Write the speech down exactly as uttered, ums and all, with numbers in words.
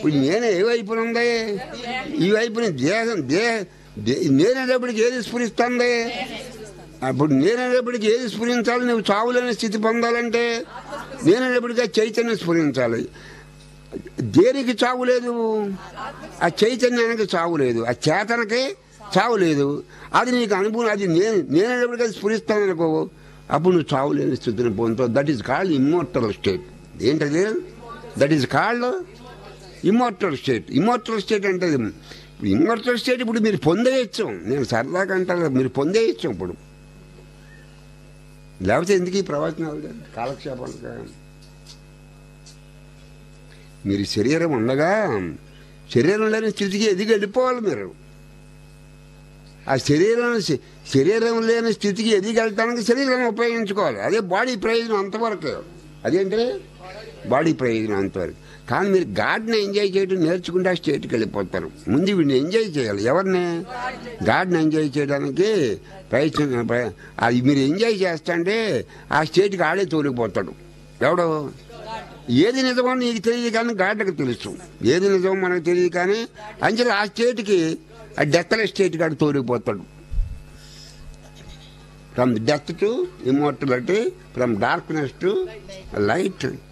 ఇప్పుడు నేను ఏ వైపున ఉంది? ఈ వైపున దేహం దేహ నేనేటప్పటికి ఏది స్ఫురిస్తుంది? అప్పుడు నేనేటప్పటికి ఏది స్ఫురించాలి? నువ్వు చావులేని స్థితి పొందాలంటే నేనేటప్పటికి చైతన్యం స్ఫురించాలి. దేనికి చావు లేదు? ఆ చైతన్యానికి చావు లేదు, ఆ చేతనకి చావు లేదు. అది నీకు అనుభవం, అది నేను నేనేటప్పటికి అది స్ఫురిస్తాను అనుకో, అప్పుడు నువ్వు చావు లేని స్థితిని పొందుతావు. That is called immortal state. ఏంటది? That is called immortal state. Immortal state అంటే ఇమ్మోర్టల్ స్టేట్ ఇప్పుడు మీరు పొందేయచ్చు. నేను సరదాగా అంటాను, మీరు పొందేయచ్చు ఇప్పుడు. లేకపోతే ఎందుకు ఈ ప్రవచనాలు కాలక్షేపాలు? మీరు శరీరం ఉండగా శరీరం లేని స్థితికి ఎదిగి వెళ్ళిపోవాలి. మీరు ఆ శరీరం శరీరం లేని స్థితికి ఎదిగి వెళ్తానికి శరీరాన్ని ఉపయోగించుకోవాలి. అదే బాడీ ప్రయోజనం అంతవరకు. అదేంటే బాడీ ప్రయోజనం అంతవరకు. కానీ మీరు గాడ్ని ఎంజాయ్ చేయడం నేర్చుకుంటే ఆ స్టేట్కి వెళ్ళిపోతారు. ముందు వీడిని ఎంజాయ్ చేయాలి. ఎవరిని? గాడ్ని ఎంజాయ్ చేయడానికి ప్రయత్నం. అది మీరు ఎంజాయ్ చేస్తుంటే ఆ స్టేట్కి ఆడే తోలిపోతాడు. ఎవడో ఏది నిజమో నీకు తెలియదు కానీ గాడ్కి తెలుసు. ఏది నిజమో మనకు తెలియదు కానీ అంచెలు ఆ స్టేట్కి, ఆ డెత్ల స్టేట్ కాడ తోలిపోతాడు. From death to immortality, from darkness to light.